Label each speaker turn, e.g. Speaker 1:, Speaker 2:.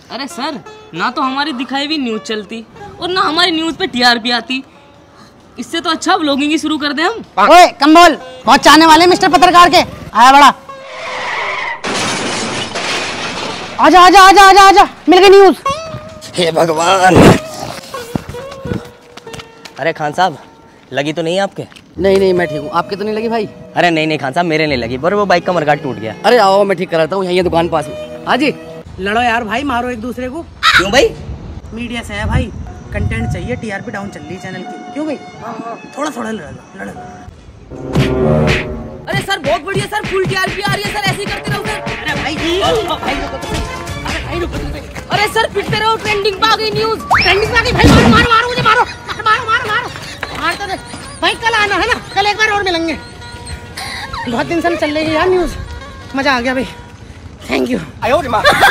Speaker 1: अरे सर, ना तो हमारी दिखाई हुई न्यूज़ चलती और ना हमारी न्यूज़ पे टीआरपी आती। इससे तो अच्छा व्लॉगिंग ही शुरू कर दे हम।
Speaker 2: ओए कम बोल, बहुत चाहने वाले मिस्टर पत्रकार के। आया बड़ा, आजा आजा आजा आजा आजा, मिल गई न्यूज़।
Speaker 3: हे भगवान। अरे खान साहब, लगी तो नहीं है आपके?
Speaker 2: नहीं नहीं, मैं ठीक हूँ। आपके तो नहीं लगी भाई?
Speaker 3: अरे नहीं नहीं खान साहब, मेरे नहीं लगी, पर वो बाइक का मरगाट टूट गया।
Speaker 2: अरे आओ, मैं ठीक कराता हूँ, यहीं दुकान पास में। हाँ जी, लड़ो यार भाई, मारो एक दूसरे को।
Speaker 3: क्यों भाई?
Speaker 2: मीडिया से है भाई, कंटेंट चाहिए, टीआरपी डाउन चल रही है चैनल की। क्यों भाई? थोड़ा थोड़ा लड़ो।
Speaker 1: अरे सर बहुत बढ़िया सर, फुल टीआरपी आ रही है सर, ऐसे ही करते रहो सर।
Speaker 2: अरे भाई
Speaker 1: अरे सर पिटते रहो, ट्रेंडिंग पे आ गई न्यूज़।
Speaker 2: ट्रेंडिंग में आ गई भाई। मारो मारो मारो मुझे, मारो मारो मारो मारो मार तो दे भाई। कल आना है ना, कल एक बार और मिलेंगे। बहुत दिन से चल रही है यार न्यूज़, मजा आ गया भाई। Thank you.